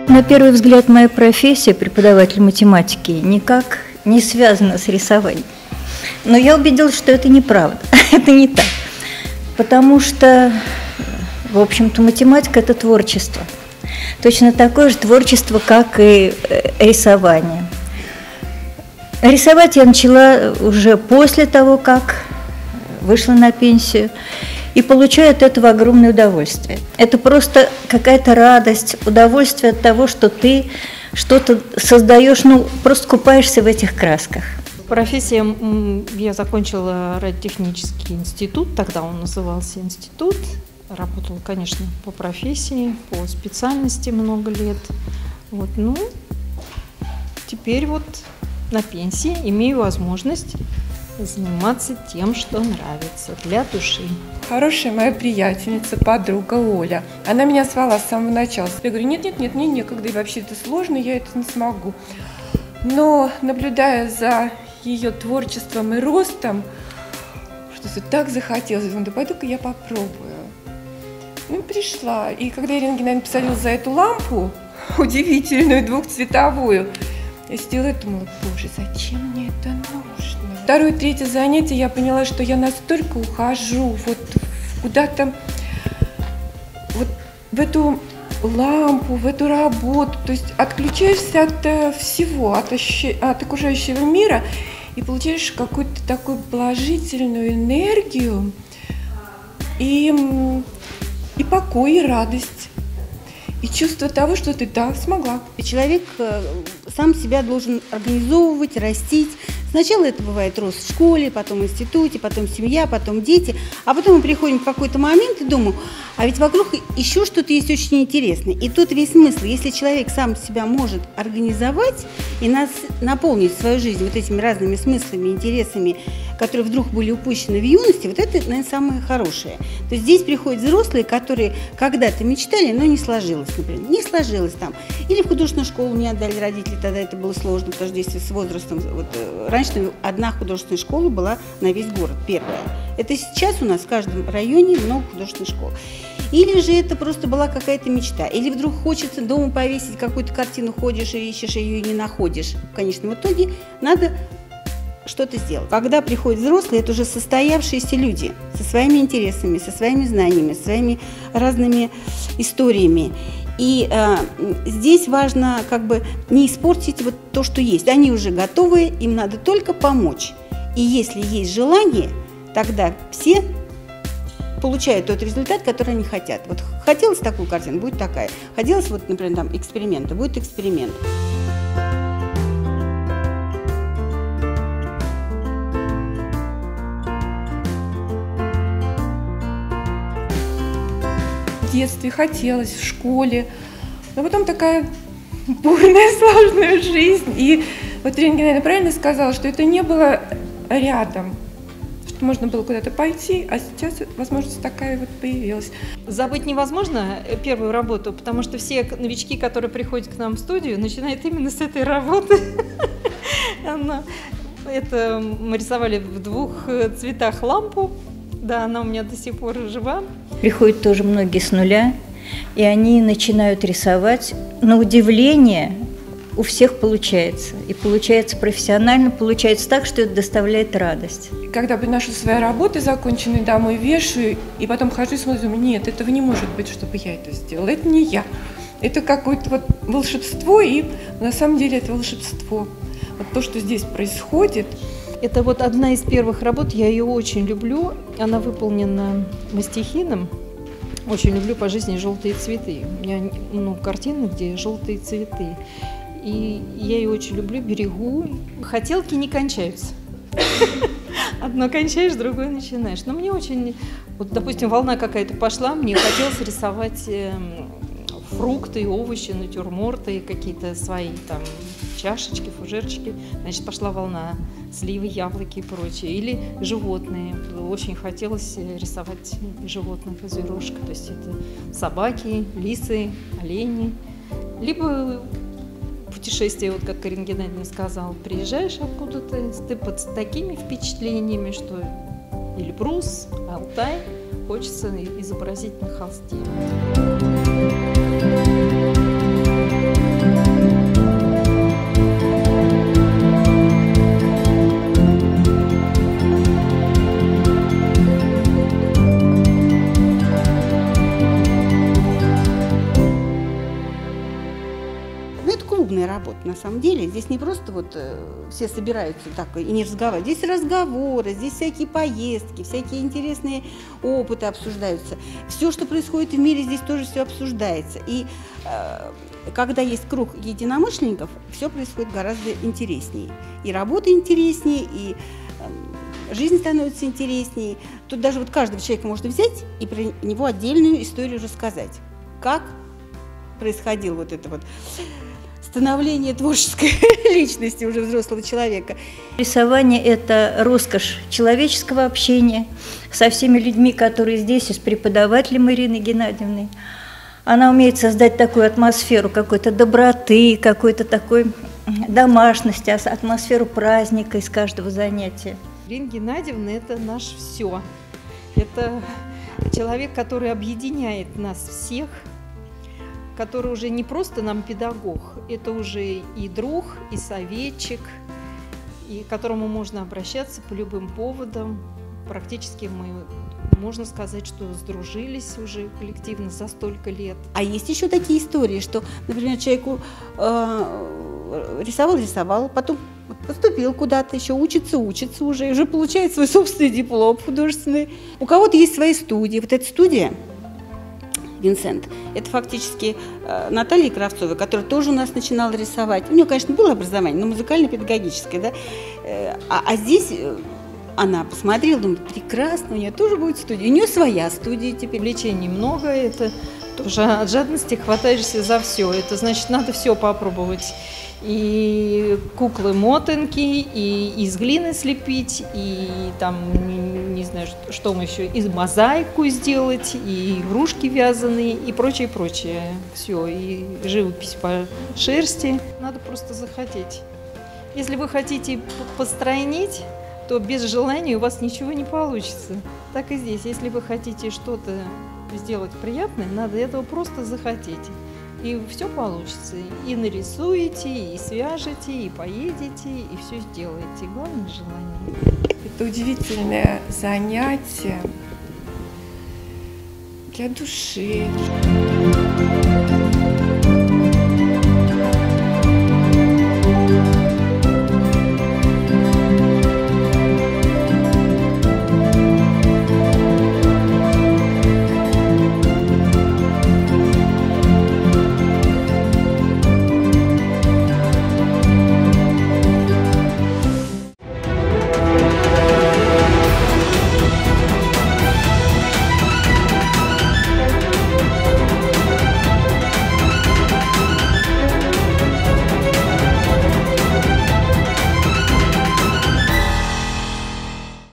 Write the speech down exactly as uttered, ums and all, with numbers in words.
На первый взгляд, моя профессия, преподаватель математики, никак не связана с рисованием. Но я убедилась, что это неправда, это не так. Потому что, в общем-то, математика – это творчество. Точно такое же творчество, как и рисование. Рисовать я начала уже после того, как вышла на пенсию, и получаю от этого огромное удовольствие. Это просто какая-то радость, удовольствие от того, что ты что-то создаешь, ну, просто купаешься в этих красках. Профессия, я закончила радиотехнический институт, тогда он назывался институт. Работала, конечно, по профессии, по специальности много лет. Вот, ну, теперь вот на пенсии имею возможность заниматься тем, что нравится, для души. Хорошая моя приятельница, подруга Оля. Она меня звала с самого начала. Я говорю, нет-нет-нет, мне некогда, и вообще это сложно, я это не смогу. Но, наблюдая за ее творчеством и ростом, что-то так захотелось, думаю, да пойду-ка я попробую. Ну, пришла. И когда Ирина Геннадьевна посадила за эту лампу, удивительную, двухцветовую, я сидела и думала, боже, зачем мне это нужно? Второе, третье занятие я поняла, что я настолько ухожу вот куда-то вот в эту лампу, в эту работу, то есть отключаешься от всего, от, ощущ... от окружающего мира и получаешь какую-то такую положительную энергию и, и покой, и радость. И чувство того, что ты да, смогла. Человек сам себя должен организовывать, растить. Сначала это бывает рост в школе, потом в институте, потом семья, потом дети. А потом мы приходим в какой-то момент и думаем, а ведь вокруг еще что-то есть очень интересное. И тут весь смысл. Если человек сам себя может организовать и нас, наполнить свою жизнь вот этими разными смыслами, интересами, которые вдруг были упущены в юности, вот это, наверное, самое хорошее. То есть здесь приходят взрослые, которые когда-то мечтали, но не сложилось, например. Не сложилось там. Или в художественную школу не отдали родители, тогда это было сложно, потому что здесь с возрастом... Вот, раньше одна художественная школа была на весь город, первая. Это сейчас у нас в каждом районе много художественных школ. Или же это просто была какая-то мечта. Или вдруг хочется дома повесить какую-то картину, ходишь и ищешь, ее и не находишь. В конечном итоге надо что-то сделать. Когда приходят взрослые, это уже состоявшиеся люди со своими интересами, со своими знаниями, со своими разными историями. И э, здесь важно как бы не испортить вот то, что есть. Они уже готовы, им надо только помочь. И если есть желание, тогда все получают тот результат, который они хотят. Вот хотелось такую картину, будет такая. Хотелось, вот, например, там, эксперимента, будет эксперимент. В детстве хотелось, в школе, но потом такая бурная, сложная жизнь. И вот Ирина Геннадьевна правильно сказала, что это не было рядом, что можно было куда-то пойти, а сейчас возможность такая вот появилась. Забыть невозможно первую работу, потому что все новички, которые приходят к нам в студию, начинают именно с этой работы. Это мы рисовали в двух цветах лампу. Да, она у меня до сих пор жива. Приходят тоже многие с нуля, и они начинают рисовать. На удивление у всех получается. И получается профессионально, получается так, что это доставляет радость. Когда приношу свои работы законченные домой, вешаю, и потом хожу и смотрю, нет, этого не может быть, чтобы я это сделала. Это не я. Это какое-то вот волшебство, и на самом деле это волшебство. Вот то, что здесь происходит. Это вот одна из первых работ, я ее очень люблю. Она выполнена мастихином. Очень люблю по жизни желтые цветы. У меня ну, картины, где желтые цветы. И я ее очень люблю, берегу. Хотелки не кончаются. Одно кончаешь, другое начинаешь. Но мне очень... Вот, допустим, волна какая-то пошла, мне хотелось рисовать фрукты, овощи, натюрморты, какие-то свои там чашечки, фужерчики. Значит, пошла волна сливы, яблоки и прочее. Или животные. Очень хотелось рисовать животных, зверушек. То есть это собаки, лисы, олени. Либо путешествие, вот как Ирина Геннадьевна сказала, приезжаешь откуда-то, ты под такими впечатлениями, что Эльбрус, Алтай хочется изобразить на холсте. клубная работа на самом деле. Здесь не просто вот э, все собираются так и не разговаривают. Здесь разговоры, здесь всякие поездки, всякие интересные опыты обсуждаются. Все, что происходит в мире, здесь тоже все обсуждается. И э, когда есть круг единомышленников, все происходит гораздо интереснее. И работа интереснее, и э, жизнь становится интереснее. Тут даже вот каждого человека можно взять и про него отдельную историю рассказать. Как происходило вот это вот становление творческой личности уже взрослого человека. Рисование – это роскошь человеческого общения со всеми людьми, которые здесь, и с преподавателем Ириной Геннадьевной. Она умеет создать такую атмосферу какой-то доброты, какой-то такой домашности, атмосферу праздника из каждого занятия. Ирина Геннадьевна – это наш все. Это человек, который объединяет нас всех, который уже не просто нам педагог, это уже и друг, и советчик, и к которому можно обращаться по любым поводам. Практически мы, можно сказать, что сдружились уже коллективно за столько лет. А есть еще такие истории, что, например, человеку э, рисовал, рисовал, потом поступил куда-то, еще учится, учится уже, и уже получает свой собственный диплом художественный. У кого-то есть свои студии. Вот эта студия Винсент, это фактически э, Наталья Кравцова, которая тоже у нас начинала рисовать. У нее, конечно, было образование, но музыкально-педагогическое, да? Э, а, а здесь э, она посмотрела, думает, прекрасно, у нее тоже будет студия. У нее своя студия теперь. Увлечений много, это тоже от жадности хватаешься за все. Это значит, надо все попробовать. И куклы-мотанки, и из глины слепить, и там, не знаю, что мы еще, и мозаику сделать, и игрушки вязаные, и прочее, прочее. Все, и живопись по шерсти. Надо просто захотеть. Если вы хотите постройнить, то без желания у вас ничего не получится. Так и здесь. Если вы хотите что-то сделать приятное, надо этого просто захотеть. И все получится. И нарисуете, и свяжете, и поедете, и все сделаете. Главное – желание. Это удивительное занятие для души.